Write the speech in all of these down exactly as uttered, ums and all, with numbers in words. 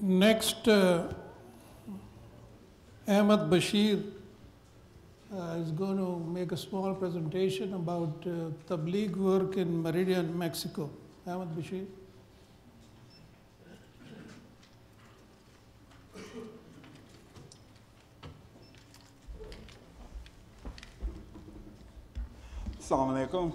Next, uh, Ahmad Bashir uh, is going to make a small presentation about uh, Tabligh work in Merida, Mexico. Ahmad Bashir. Assalamu alaikum.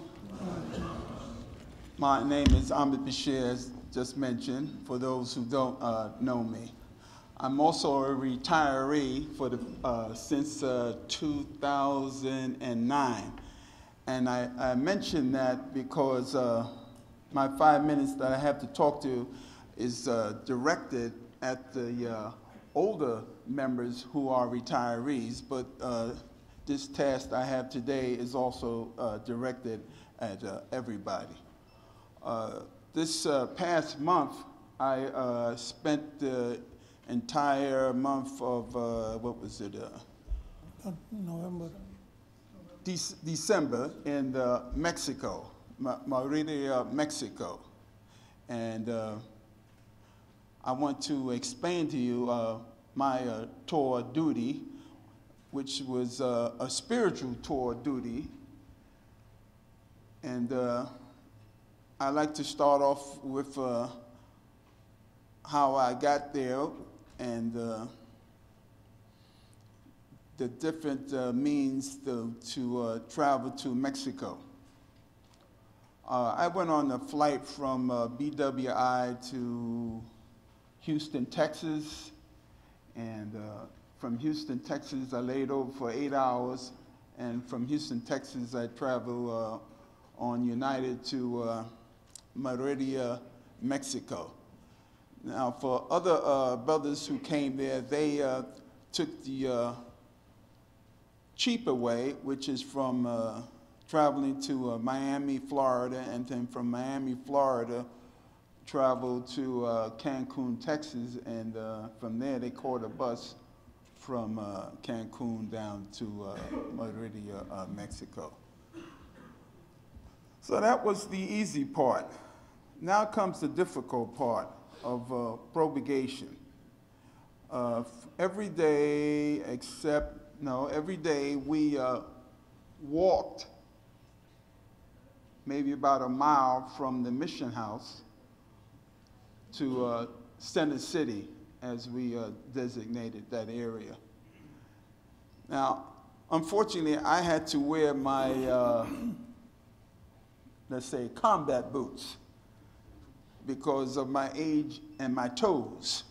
My name is Ahmad Bashir, as just mentioned, for those who don't uh, know me. I'm also a retiree for the, uh, since uh, two thousand nine. And I, I mention that because uh, my five minutes that I have to talk to is uh, directed at the uh, older members who are retirees, but uh, this task I have today is also uh, directed at uh, everybody. Uh, this uh, past month, I uh, spent the entire month of, uh, what was it? Uh, November. De December in uh, Mexico, Merida, Mexico. And uh, I want to explain to you uh, my uh, tour duty, which was uh, a spiritual tour duty. And uh, I'd like to start off with uh, how I got there and uh, the different uh, means to, to uh, travel to Mexico. Uh, I went on a flight from uh, B W I to Houston, Texas, and uh, from Houston, Texas, I laid over for eight hours, and from Houston, Texas, I traveled uh, on United to uh, Merida, Mexico. Now, for other uh, brothers who came there, they uh, took the uh, cheaper way, which is from uh, traveling to uh, Miami, Florida, and then from Miami, Florida, traveled to uh, Cancun, Texas, and uh, from there they caught a bus from uh, Cancun down to uh, Merida, uh, Mexico. So that was the easy part. Now comes the difficult part of uh, propagation. Uh, every day except, no, every day we uh, walked maybe about a mile from the mission house to uh, Center City, as we uh, designated that area. Now, unfortunately, I had to wear my, uh, let's say, combat boots because of my age and my toes.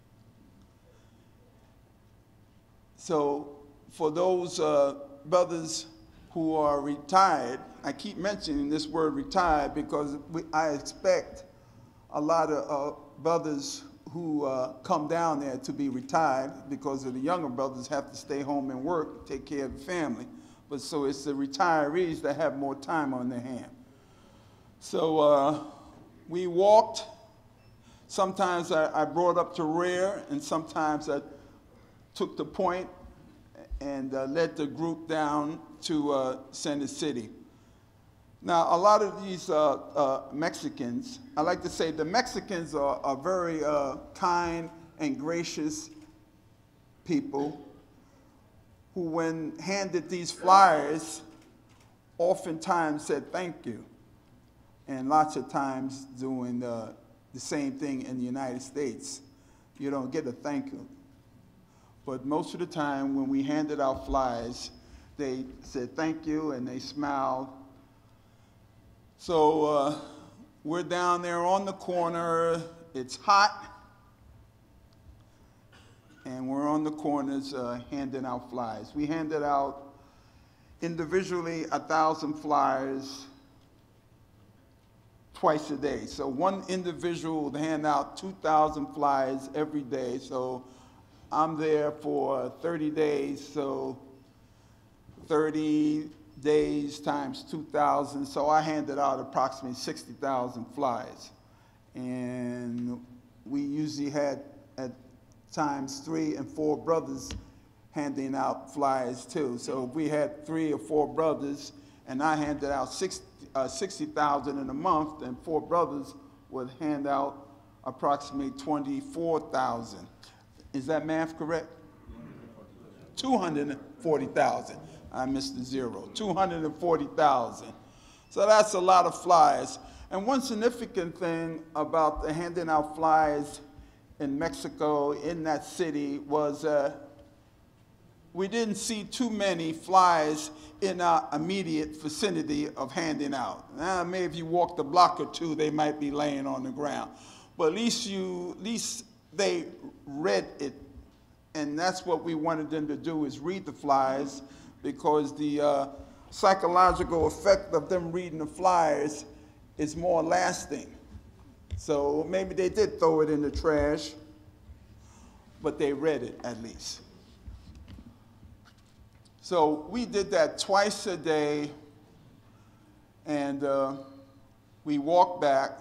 So for those uh, brothers who are retired, I keep mentioning this word retired because we, I expect a lot of uh, brothers who uh, come down there to be retired because of the younger brothers have to stay home and work, take care of the family. But so it's the retirees that have more time on their hand. So uh, we walked. Sometimes I, I brought up to rear, and sometimes I took the point and uh, led the group down to uh, Center City. Now, a lot of these uh, uh, Mexicans, I like to say the Mexicans are, are very uh, kind and gracious people who, when handed these flyers, oftentimes said thank you, and lots of times doing uh, the same thing in the United States. You don't get a thank you. But most of the time when we handed out flyers, they said thank you and they smiled. So uh, we're down there on the corner, it's hot, and we're on the corners uh, handing out flyers. We handed out individually a thousand flyers twice a day. So one individual would hand out two thousand flyers every day. So I'm there for thirty days, so thirty days times two thousand, so I handed out approximately sixty thousand flyers. And we usually had at times three and four brothers handing out flyers too. So if we had three or four brothers and I handed out sixty thousand in a month, then four brothers would hand out approximately twenty-four thousand. Is that math correct? two hundred forty thousand. I missed the zero. two hundred forty thousand. So that's a lot of flyers. And one significant thing about the handing out flyers in Mexico, in that city, was uh, we didn't see too many flyers in our immediate vicinity of handing out. Now, maybe if you walked a block or two, they might be laying on the ground. But at least you, at least they read it. And that's what we wanted them to do, is read the flyers, because the uh, psychological effect of them reading the flyers is more lasting. So maybe they did throw it in the trash, but they read it at least. So we did that twice a day, and uh, we walked back,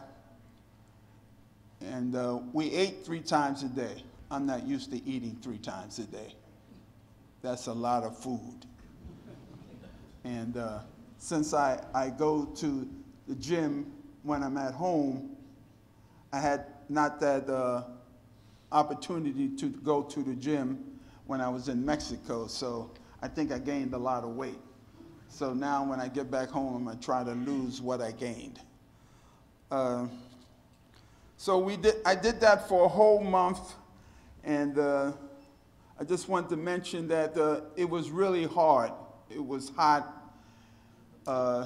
and uh, we ate three times a day. I'm not used to eating three times a day. That's a lot of food. And uh, since I, I go to the gym when I'm at home, I had not that uh, opportunity to go to the gym when I was in Mexico, so I think I gained a lot of weight. So now when I get back home, I'm gonna try to lose what I gained. Uh, so we did, I did that for a whole month, and uh, I just wanted to mention that uh, it was really hard. It was hot. Uh,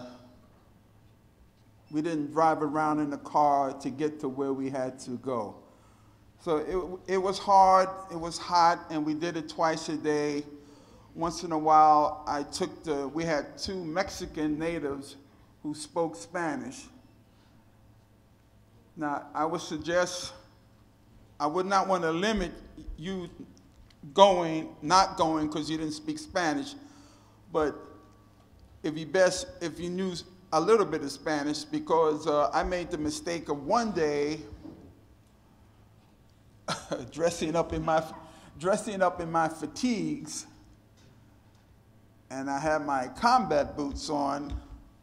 we didn't drive around in the car to get to where we had to go. So it, it was hard, it was hot, and we did it twice a day. Once in a while, I took the, we had two Mexican natives who spoke Spanish. Now, I would suggest, I would not want to limit you going, not going because you didn't speak Spanish, but it'd be best if you knew a little bit of Spanish, because uh, I made the mistake of one day dressing up in my dressing up in my fatigues, and I had my combat boots on,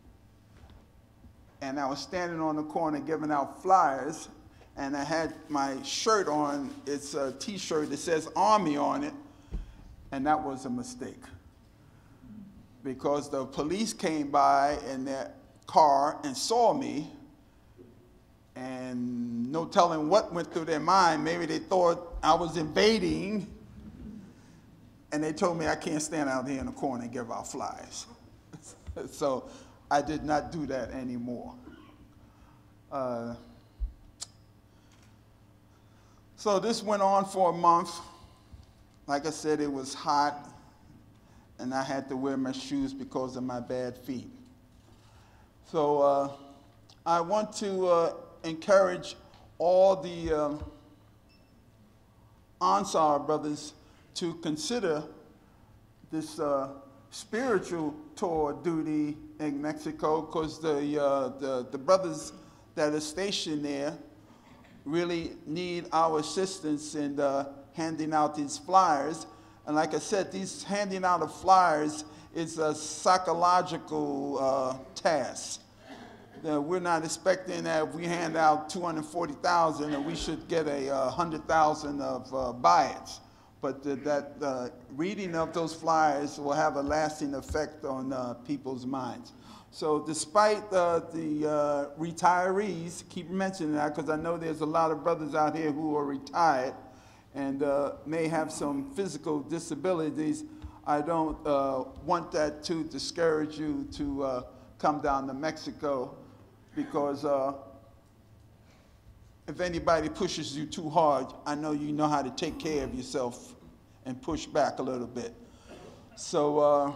and I was standing on the corner giving out flyers, and I had my shirt on. It's a T-shirt that says Army on it, and that was a mistake, because the police came by in their car and saw me, and no telling what went through their mind. Maybe they thought I was invading, and they told me I can't stand out here in the corner and give out flyers. So I did not do that anymore. Uh, so this went on for a month. Like I said, it was hot, and I had to wear my shoes because of my bad feet. So uh, I want to uh, encourage all the uh, Ansar brothers to consider this uh, spiritual tour duty in Mexico, because the, uh, the, the brothers that are stationed there really need our assistance in uh, handing out these flyers. And like I said, these handing out of flyers is a psychological uh, task. Uh, we're not expecting that if we hand out two hundred forty thousand that we should get a uh, one hundred thousand of uh, buy-ins. But the, that uh, reading of those flyers will have a lasting effect on uh, people's minds. So despite uh, the uh, retirees, keep mentioning that, because I know there's a lot of brothers out here who are retired and uh, may have some physical disabilities, I don't uh, want that to discourage you to uh, come down to Mexico, because uh, if anybody pushes you too hard, I know you know how to take care of yourself and push back a little bit. So uh,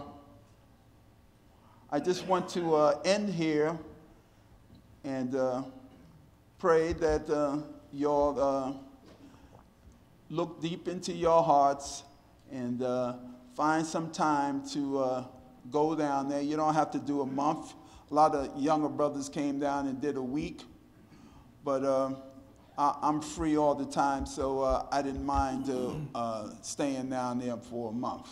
I just want to uh, end here and uh, pray that uh, you'll uh, look deep into your hearts and uh, find some time to uh, go down there. You don't have to do a month. A lot of younger brothers came down and did a week, but uh, I, I'm free all the time, so uh, I didn't mind uh, uh, staying down there for a month.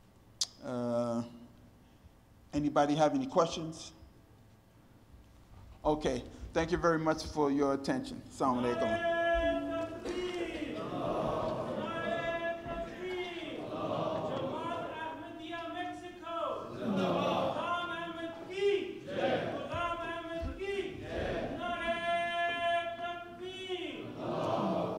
Uh, anybody have any questions? Okay, thank you very much for your attention. Assalamu alaikum.